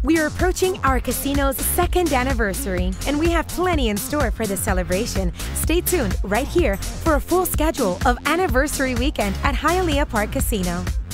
We are approaching our casino's second anniversary, and we have plenty in store for the celebration. Stay tuned right here for a full schedule of Anniversary Weekend at Hialeah Park Casino.